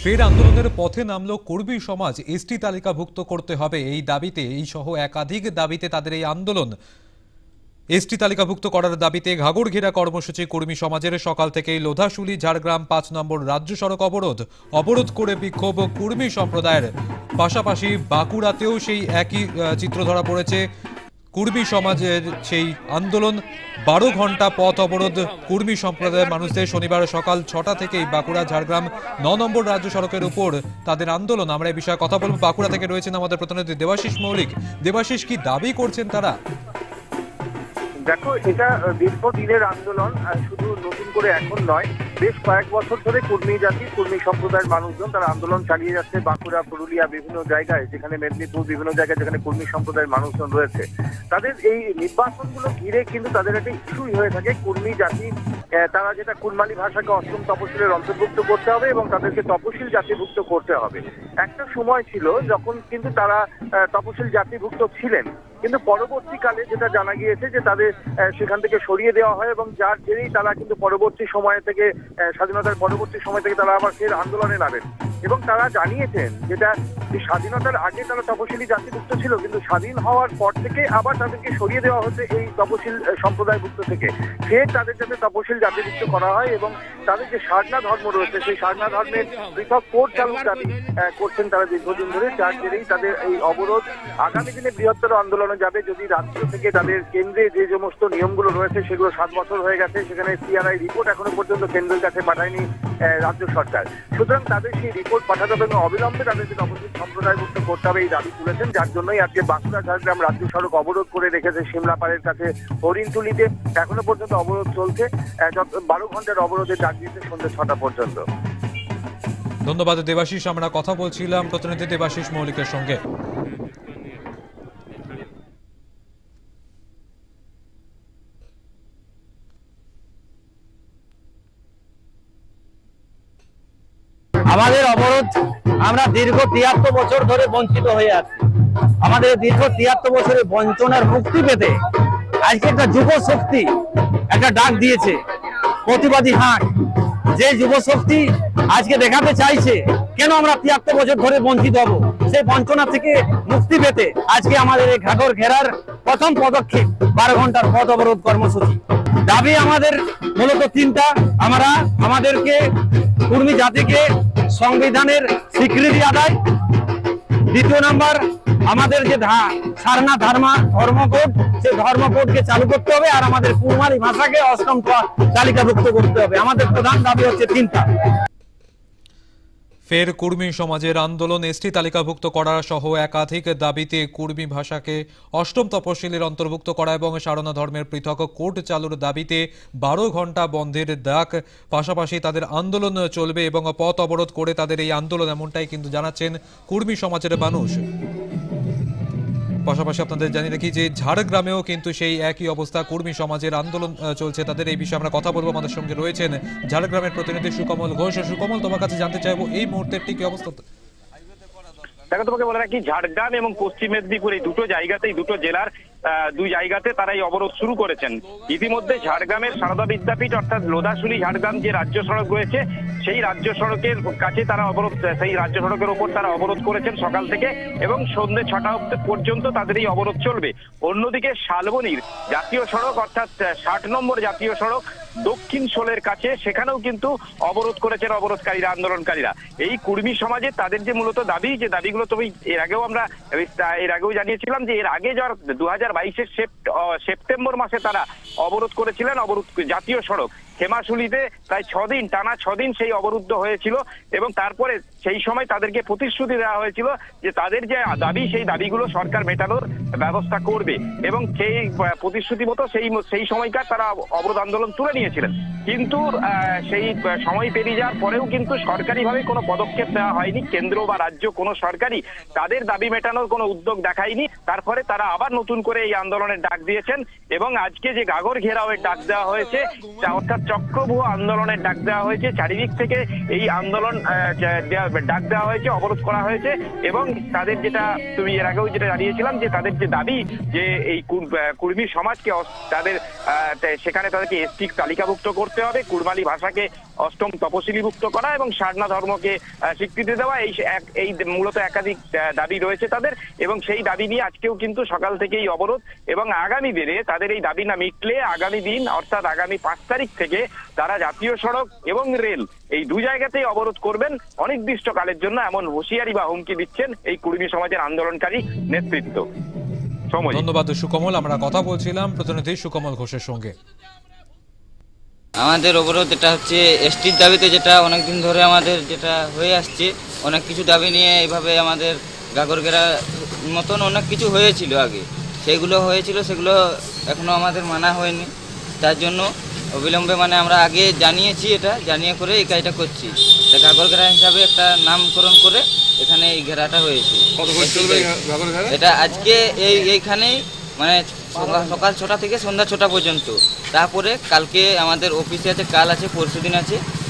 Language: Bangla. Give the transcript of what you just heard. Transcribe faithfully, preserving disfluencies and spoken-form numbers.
ফের আন্দোলনের পথে নামল কর্মী সমাজ। এসটি তালিকাভুক্ত করতে হবে এই দাবিতে, এই সহ একাধিক দাবিতে তাদের এই আন্দোলন। এসটি তালিকাভুক্ত করার দাবিতে ঘাগর ঘেরা কর্মসূচি কর্মী সমাজের। সকাল থেকেই লোধাশুলি ঝাড়গ্রাম পাঁচ নম্বর রাজ্য সড়ক অবরোধ অবরোধ করে বিক্ষোভ কর্মী সম্প্রদায়ের। পাশাপাশি বাঁকুড়াতেও সেই একই চিত্র ধরা পড়েছে। কর্মী সমাজের সেই আন্দোলন, বারো ঘন্টা পথ অবরোধ কর্মী সম্প্রদায়ের মানুষদের। শনিবার সকাল ছটা থেকেই বাঁকুড়া ঝাড়গ্রাম ন নম্বর রাজ্য সড়কের উপর তাদের আন্দোলন। আমরা এই বিষয়ে কথা বলবো। বাঁকুড়া থেকে রয়েছেন আমাদের প্রতিনিধি দেবাশিস মৌলিক। দেবাশিস, কি দাবি করছেন তারা? দেখো, এটা দীর্ঘদিনের আন্দোলন, শুধু নতুন করে এখন নয়। বেশ কয়েক বছর ধরে কর্মী জাতি, কর্মী সম্প্রদায়ের মানুষজন তারা আন্দোলন চালিয়ে যাচ্ছে। বাঁকুড়া, পুরুলিয়া, বিভিন্ন জায়গায়, যেখানে মেদিনীপুর, বিভিন্ন জায়গায় যেখানে কর্মী সম্প্রদায়ের মানুষজন রয়েছে, তাদের এই নির্বাচনগুলো ঘিরে কিন্তু তাদের একটা ইস্যুই হয়ে থাকে। কর্মী জাতি তারা যেটা কুড়মালি ভাষাকে অষ্টম তপশিলের অন্তর্ভুক্ত করতে হবে এবং তাদেরকে তপশিল জাতিভুক্ত করতে হবে। একটা সময় ছিল যখন কিন্তু তারা তপশিল জাতিভুক্ত ছিলেন, কিন্তু পরবর্তীকালে যেটা জানা গিয়েছে যে তাদের সেখান থেকে সরিয়ে দেওয়া হয় এবং যার জেরেই তারা কিন্তু পরবর্তী সময় থেকে, স্বাধীনতার পরবর্তী সময় থেকে তারা আবার ফের আন্দোলনে নামেন। এবং তারা জানিয়েছেন যেটা স্বাধীনতার আগে তারা তপশিলি জাতিভুক্ত ছিল, কিন্তু স্বাধীন হওয়ার পর থেকে আবার তাদেরকে সরিয়ে দেওয়া হচ্ছে এই তপশিল সম্প্রদায়ভুক্ত থেকে। ফের তাদের যাতে তপশিল জাতিভুক্ত করা হয় এবং তাদের যে সারনা ধর্ম রয়েছে সেই সারনা ধর্মের পৃথক কোড চালুর দাবি করছেন তারা দীর্ঘদিন ধরে। যার জেরেই তাদের এই অবরোধ আগামী দিনে বৃহত্তর আন্দোলনে যাবে। যদি রাজ্য থেকে তাদের কেন্দ্রে যে সমস্ত নিয়মগুলো রয়েছে সেগুলো সাত বছর হয়ে গেছে, সেখানে সিআরআই রিপোর্ট এখনো পর্যন্ত কেন্দ্রের কাছে পাঠায়নি রাজ্য সরকার। সুতরাং তাদের সেই রিপোর্ট পাঠাতে হবে এবং অবিলম্বে তাদেরকে তপশিল সম্প্রদায়ভুক্ত করতে হবে, এই দাবি তুলেছেন। যার জন্যই আজকে বাঁকুড়া ঝাড়গ্রাম রাজ্য সড়ক অবরোধ করে রেখেছে সিমলাপাড়ের কাছে হরিণতুলিতে। এখনো পর্যন্ত অবরোধ চলছে। বারো ঘন্টার অবরোধের ডাক দিয়েছে সন্ধ্যে ছটা পর্যন্ত। ধন্যবাদ দেবাশিস। আমরা কথা বলছিলাম প্রতিনিধি দেবাশিস মৌলিকের সঙ্গে। আমাদের অবরোধ, আমরা দীর্ঘ তিয়াত্তর বছর ধরে বঞ্চিত হয়ে আছি। আমাদের দীর্ঘ তিয়াত্তর বছরের বঞ্চনার মুক্তি পেতে আজকে একটা যুব শক্তি একটা ডাক দিয়েছে, প্রতিবাদী হাট। যে যুব শক্তি আজকে দেখাতে চাইছে কেন আমরা তিয়াত্তর বছর ধরে বঞ্চিত হব, সেই বঞ্চনা থেকে মুক্তি পেতে আজকে আমাদের এই ঘাগর ঘেরার প্রথম পদক্ষেপ বারো ঘন্টার পথ অবরোধ কর্মসূচি। দাবি আমাদের মূলত তিনটা। আমরা আমাদেরকে কর্মী জাতিকে সংবিধানের স্বীকৃতি আদায়, দ্বিতীয় নাম্বার আমাদের যে সারনা ধর্মা ধর্মকোড, সেই ধর্মকোডকে চালু করতে হবে, আর আমাদের কুড়মালি ভাষাকে অষ্টম তালিকাভুক্ত করতে হবে। আমাদের প্রধান দাবি হচ্ছে তিনটা। ফের কর্মী সমাজের আন্দোলন। এসটি তালিকাভুক্ত করা সহ একাধিক দাবিতে কর্মী ভাষাকে অষ্টম তপশিলের অন্তর্ভুক্ত করা এবং সারনা ধর্মের পৃথক কোড চালুর দাবিতে বারো ঘন্টা বন্ধের ডাক। পাশাপাশি তাদের আন্দোলন চলবে এবং পথ অবরোধ করে তাদের এই আন্দোলন, এমনটাই কিন্তু জানাচ্ছেন কর্মী সমাজের মানুষ। পাশাপাশি আপনাদের জানিয়ে রাখি যে ঝাড়গ্রামেও কিন্তু সেই একই অবস্থা, কর্মী সমাজের আন্দোলন চলছে তাদের। এই বিষয়ে আমরা কথা বলবো। আমাদের সঙ্গে রয়েছেন ঝাড়গ্রামের প্রতিনিধি সুকমল ঘোষ। সুকমল, তোমার কাছে জানতে চাইবো এই মুহূর্তের ঠিক অবস্থা। দেখো, তোমাকে বলে রাখি, ঝাড়গ্রাম এবং পশ্চিম মেদিনীপুর এই দুটো জায়গাতেই, দুটো জেলার দুই জায়গাতে তারা এই অবরোধ শুরু করেছেন। ইতিমধ্যে ঝাড়গ্রামের সারদা বিদ্যাপীঠ অর্থাৎ লোধাশুলি ঝাড়গ্রাম যে রাজ্য সড়ক রয়েছে, সেই রাজ্য সড়কের কাছে তারা অবরোধ, সেই রাজ্য সড়কের ওপর তারা অবরোধ করেছেন সকাল থেকে এবং সন্ধ্যে ছটা পর্যন্ত তাদের এই অবরোধ চলবে। অন্যদিকে শালবনির জাতীয় সড়ক অর্থাৎ ষাট নম্বর জাতীয় সড়ক দক্ষিণ শোলের কাছে, সেখানেও কিন্তু অবরোধ করেছেন অবরোধকারীরা, আন্দোলনকারীরা। এই কর্মী সমাজে তাদের যে মূলত দাবি, যে দাবিগুলো তুমি এর আগেও আমরা এর আগেও জানিয়েছিলাম যে এর আগে যার দু হাজার বাইশের সেপ্টেম্বর মাসে তারা অবরোধ করেছিলেন অবরোধ জাতীয় সড়ক খেমাশুলিতে। প্রায় ছদিন টানা ছদিন সেই অবরুদ্ধ হয়েছিল এবং তারপরে সেই সময় তাদেরকে প্রতিশ্রুতি দেওয়া হয়েছিল যে তাদের যে দাবি, সেই দাবিগুলো সরকার মেটানোর ব্যবস্থা করবে এবং সেই প্রতিশ্রুতি মতো সেই সেই সময়কার তারা অবরোধ আন্দোলন তুলে নিয়েছিলেন। কিন্তু সেই সময় পেরিয়ে যাওয়ার পরেও কিন্তু সরকারিভাবে কোনো পদক্ষেপ নেওয়া হয়নি। কেন্দ্র বা রাজ্য কোনো সরকারই তাদের দাবি মেটানোর কোনো উদ্যোগ দেখায়নি। তারপরে তারা আবার নতুন করে এই আন্দোলনের ডাক দিয়েছেন এবং আজকে যে ঘাগর ঘেরাওয়ের ডাক দেওয়া হয়েছে, অর্থাৎ চক্রভুহ আন্দোলনের ডাক দেওয়া হয়েছে। চারিদিক থেকে এই আন্দোলন ডাক দেওয়া হয়েছে, অবরোধ করা হয়েছে এবং তাদের যেটা তুমি এর আগেও যেটা জানিয়েছিলাম যে তাদের যে দাবি, যে এই কর্মী সমাজকে তাদের সেখানে তাদেরকে এসটি তালিকাভুক্ত করতে হবে, কুড়মালি ভাষাকে অষ্টম তপশিলিভুক্ত করা এবং সারনা ধর্মকে আহ, স্বীকৃতি দেওয়া, এই এক- এই মূলত একাধিক আহ, দাবি রয়েছে তাদের, এবং সেই দাবি নিয়ে আজকেও কিন্তু সকাল থেকেই অবরোধ, এবং আগামী দিনে তাদের এই দাবি না মিটলে আগামী দিন অর্থাৎ আগামী পাঁচ তারিখ থেকে তারা জাতীয় সড়ক এবং রেল এই দু জায়গাতেই অবরোধ করবেন অনির্দিষ্টকালের জন্য, এমন হুঁশিয়ারি বা হুমকি দিচ্ছেন এই কুর্মী সমাজের আন্দোলনকারী নেতৃত্ব। সময় ধন্যবাদ সুকমল। আমরা কথা বলছিলাম প্রতিনিধি সুকমল ঘোষের সঙ্গে। আমাদের অবরোধ এটা হচ্ছে এসটির দাবিতে, যেটা অনেকদিন ধরে আমাদের যেটা হয়ে আসছে, অনেক কিছু দাবি নিয়ে এইভাবে আমাদের গাগরগেরা মতন অনেক কিছু হয়েছিল আগে, সেগুলো হয়েছিল, সেগুলো এখনো আমাদের মানা হয়নি। তার জন্য অবিলম্বে মানে আমরা আগে জানিয়েছি, এটা জানিয়ে করে এই কাজটা করছি। তা গাগরগেরা হিসাবে একটা নামকরণ করে এখানে এই ঘেরাটা হয়েছে। এটা আজকে এই এইখানেই মানে সকাল- সকাল ছটা থেকে সন্ধ্যা ছটা পর্যন্ত, তারপরে কালকে আমাদের অফিসে আছে, কাল আছে, পরশু দিন আছে,